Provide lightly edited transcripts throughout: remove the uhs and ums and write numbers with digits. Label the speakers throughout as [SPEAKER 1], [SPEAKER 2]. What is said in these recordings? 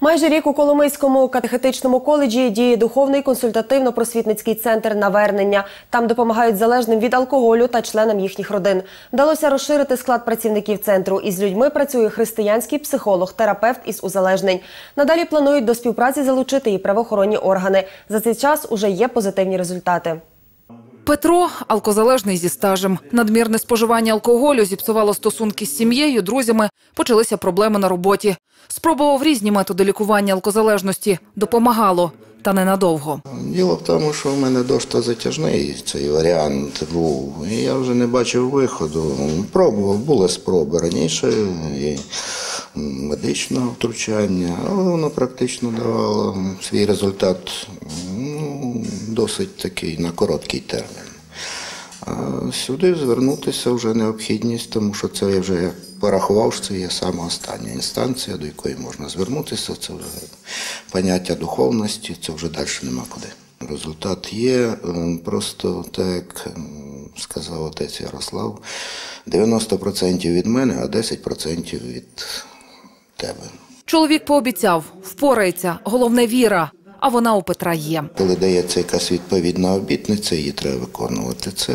[SPEAKER 1] Майже рік у Коломийському катехетичному коледжі діє духовний консультативно-просвітницький центр «Навернення». Там допомагають залежним від алкоголю та членам їхніх родин. Вдалося розширити склад працівників центру. Із людьми працює християнський психолог, терапевт із узалежнень. Надалі планують до співпраці залучити і правоохоронні органи. За цей час уже є позитивні результати.
[SPEAKER 2] Петро – алкозалежний зі стажем. Надмірне споживання алкоголю зіпсувало стосунки з сім'єю, друзями, почалися проблеми на роботі. Спробував різні методи лікування алкозалежності. Допомагало. Та ненадовго.
[SPEAKER 3] Діло в тому, що в мене досить затяжний цей варіант був. І я вже не бачив виходу. Пробував, були спроби раніше, і медичного втручання, але воно практично давало свій результат досить такий на короткий термін. А сюди звернутися вже необхідність, тому що це я вже порахував, що це є саме остання інстанція, до якої можна звернутися. Це вже поняття духовності, це вже далі нема куди. Результат є, просто так, як сказав отець Ярослав, 90% від мене, а 10% від тебе.
[SPEAKER 2] Чоловік пообіцяв, впорається, головне – віра. А вона у Петра є.
[SPEAKER 3] Коли дається якась відповідна обітниця, її треба виконувати. Це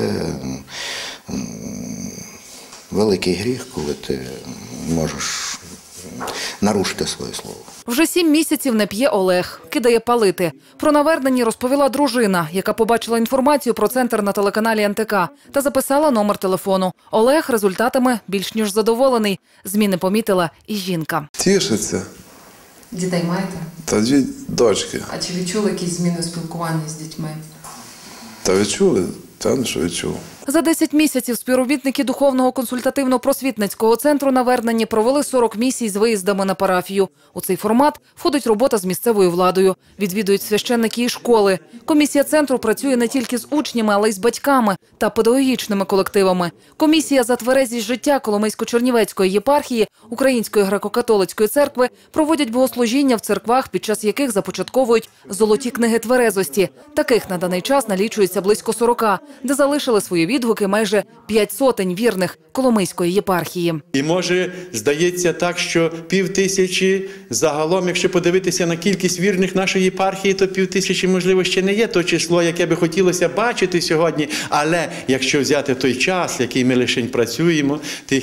[SPEAKER 3] великий гріх, коли ти можеш нарушити своє слово.
[SPEAKER 2] Вже 7 місяців не п'є Олег, кидає палити. Про навернення розповіла дружина, яка побачила інформацію про центр на телеканалі НТК та записала номер телефону. Олег результатами більш ніж задоволений. Зміни помітила і жінка.
[SPEAKER 4] Тішиться.
[SPEAKER 5] Дітей маєте?
[SPEAKER 4] Та 2 дочки.
[SPEAKER 5] А чи відчули якісь зміни у спілкуванні з дітьми?
[SPEAKER 4] Та відчули? Та що відчув.
[SPEAKER 2] За 10 місяців співробітники духовного консультативно-просвітницького центру «Навернення» провели 40 місій з виїздами на парафію. У цей формат входить робота з місцевою владою. Відвідують священники і школи. Комісія центру працює не тільки з учнями, але й з батьками та педагогічними колективами. Комісія за тверезість життя Коломийсько-Чернівецької єпархії Української греко-католицької церкви проводять богослужіння в церквах, під час яких започатковують золоті книги тверезості. Таких на даний час налічується близько 40, де залишили свої відгуки майже 500 вірних Коломийської єпархії.
[SPEAKER 6] І може, здається так, що 5000 загалом, якщо подивитися на кількість вірних нашої єпархії, то 5000, можливо, ще не є то число, яке би хотілося бачити сьогодні. Але якщо взяти той час, який ми лише працюємо,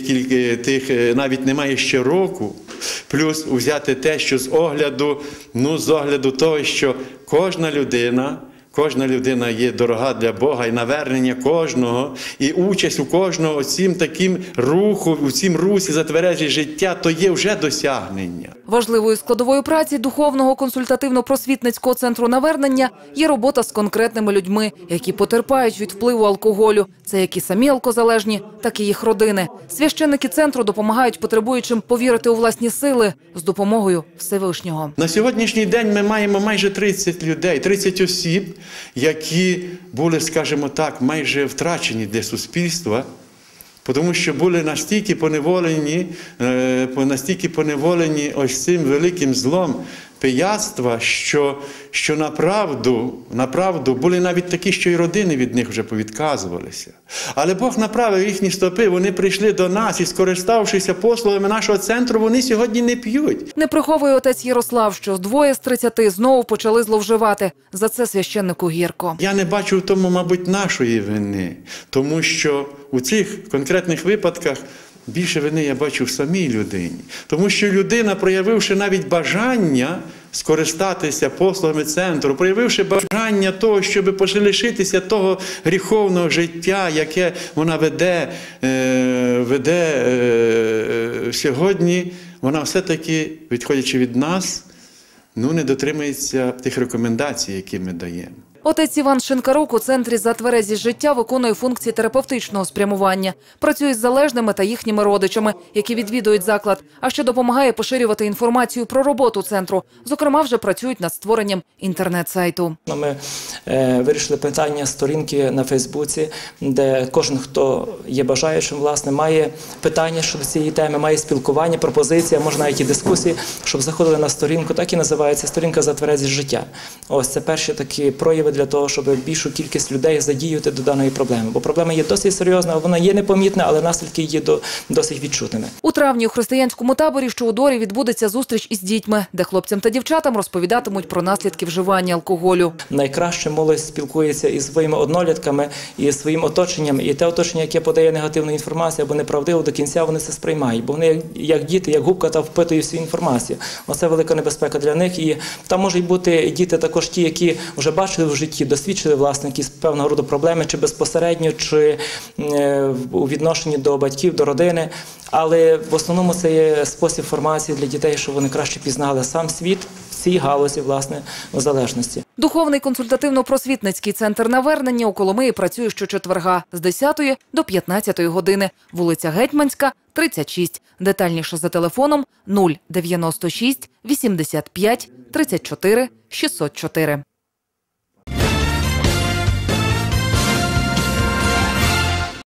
[SPEAKER 6] тих навіть немає ще року, плюс взяти те, що з огляду того, що кожна людина є дорога для Бога, і навернення кожного, і участь у кожного у цім русі за тверезість життя, то є вже досягнення.
[SPEAKER 2] Важливою складовою праці духовного консультативно-просвітницького центру «Навернення» є робота з конкретними людьми, які потерпають від впливу алкоголю. Це як і самі алкозалежні, так і їх родини. Священники центру допомагають потребуючим повірити у власні сили з допомогою Всевишнього.
[SPEAKER 6] На сьогоднішній день ми маємо майже 30 людей, 30 осіб, які були, скажімо так, майже втрачені для суспільства, тому що були настільки поневолені ось цим великим злом пияцтва, що направду були навіть такі, що і родини від них вже повідказувалися. Але Бог направив їхні стопи, вони прийшли до нас і, скориставшися послугами нашого центру, вони сьогодні не п'ють.
[SPEAKER 2] Не приховує отець Ярослав, що 2 з 30 знову почали зловживати. За це священнику гірко.
[SPEAKER 6] Я не бачу в тому, мабуть, нашої вини, тому що у цих конкретних випадках більше вини я бачу в самій людині. Тому що людина, проявивши навіть бажання скористатися послугами центру, проявивши бажання того, щоб лишитися того гріховного життя, яке вона веде сьогодні, вона все-таки, відходячи від нас, не дотримується тих рекомендацій, які ми даємо.
[SPEAKER 2] Отець Іван Шинкарук у центрі «За тверезість життя» виконує функції терапевтичного спрямування. Працює з залежними та їхніми родичами, які відвідують заклад, а ще допомагає поширювати інформацію про роботу центру. Зокрема, вже працюють над створенням інтернет-сайту.
[SPEAKER 7] Ми вирішили питання сторінки на Фейсбуці, де кожен, хто є бажаючим, власне, має питання щодо цієї теми, має спілкування, пропозиція, може навіть і дискусії, щоб заходили на сторінку. Так і називається сторінка «За тверезість життя». Ось це перші такі прояви для того, щоб більшу кількість людей задіяти до даної проблеми. Бо проблема є досить серйозна, вона є непомітна, але наслідки є досить відчутними.
[SPEAKER 2] У травні у християнському таборі, що у Дорі, відбудеться зустріч із дітьми, де хлопцям та дівчатам розповідатимуть про наслідки вживання алкоголю.
[SPEAKER 7] Найкраще молодь спілкується із своїми однолітками, і своїм оточенням. І те оточення, яке подає негативну інформацію або неправдиву, до кінця вони це сприймають. Бо вони, як діти, як губка, та впитують всю інформацію. Оце велика небезпека для них. І там можуть бути діти також ті, які вже бачили в житті, досвідчили, власне, якісь певного роду проблеми, чи безпосередньо, чи у відношенні до батьків, до родини. Але в основному це є спосіб формації для дітей, щоб вони краще пізнали сам світ в цій галузі, власне, залежності.
[SPEAKER 2] Духовний консультативно-просвітницький центр «Навернення» у Коломиї працює щочетверга з 10 до 15 години. Вулиця Гетьманська, 36. Детальніше за телефоном 096 85 34 604.